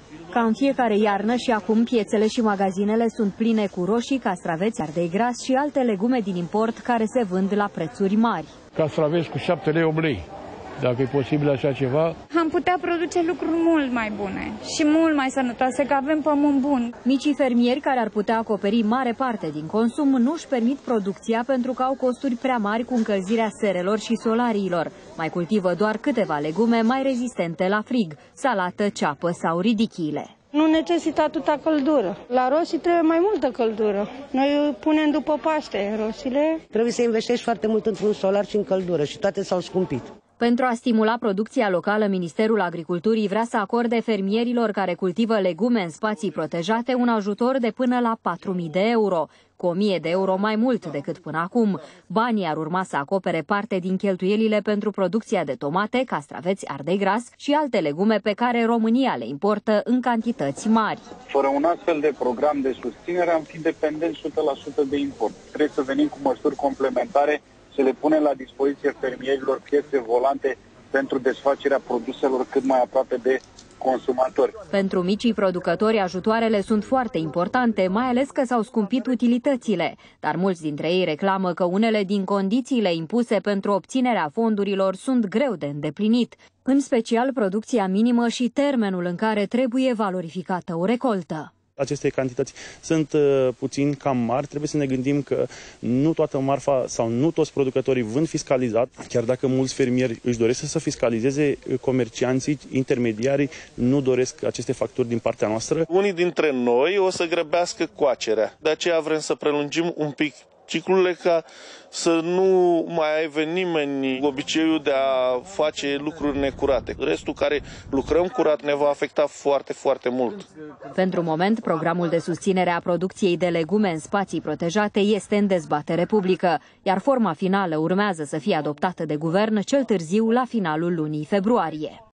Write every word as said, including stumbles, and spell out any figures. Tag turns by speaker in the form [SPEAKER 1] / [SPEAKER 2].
[SPEAKER 1] Ca în fiecare iarnă și acum piețele și magazinele sunt pline cu roșii, castraveți, ardei gras și alte legume din import care se vând la prețuri mari.
[SPEAKER 2] Castraveți cu șapte lei, opt lei. Dacă e posibil așa ceva.
[SPEAKER 3] Am putea produce lucruri mult mai bune și mult mai sănătoase, că avem pământ bun.
[SPEAKER 1] Micii fermieri care ar putea acoperi mare parte din consum nu își permit producția pentru că au costuri prea mari cu încălzirea serelor și solariilor. Mai cultivă doar câteva legume mai rezistente la frig, salată, ceapă sau ridichile.
[SPEAKER 4] Nu necesită atâta căldură. La roșii trebuie mai multă căldură. Noi punem după Paște roșiile.
[SPEAKER 5] Trebuie să investești foarte mult într-un solar și în căldură și toate s-au scumpit.
[SPEAKER 1] Pentru a stimula producția locală, Ministerul Agriculturii vrea să acorde fermierilor care cultivă legume în spații protejate un ajutor de până la patru mii de euro, cu o mie de euro mai mult decât până acum. Banii ar urma să acopere parte din cheltuielile pentru producția de tomate, castraveți, ardei gras și alte legume pe care România le importă în cantități mari.
[SPEAKER 6] Fără un astfel de program de susținere am fi dependenți o sută la sută de import. Trebuie să venim cu măsuri complementare, să le punem la dispoziție fermierilor piețe volante pentru desfacerea produselor cât mai aproape de consumatori.
[SPEAKER 1] Pentru micii producători, ajutoarele sunt foarte importante, mai ales că s-au scumpit utilitățile. Dar mulți dintre ei reclamă că unele din condițiile impuse pentru obținerea fondurilor sunt greu de îndeplinit, în special producția minimă și termenul în care trebuie valorificată o recoltă.
[SPEAKER 7] Aceste cantități sunt uh, puțin cam mari, trebuie să ne gândim că nu toată marfa sau nu toți producătorii vând fiscalizat, chiar dacă mulți fermieri își doresc să fiscalizeze, comercianții, intermediarii nu doresc aceste facturi din partea noastră.
[SPEAKER 8] Unii dintre noi o să grăbească coacerea, de aceea vrem să prelungim un pic ciclurile ca să nu mai aibă nimeni obiceiul de a face lucruri necurate. Restul care lucrăm curat ne va afecta foarte, foarte mult.
[SPEAKER 1] Pentru moment, programul de susținere a producției de legume în spații protejate este în dezbatere publică, iar forma finală urmează să fie adoptată de guvern cel târziu la finalul lunii februarie.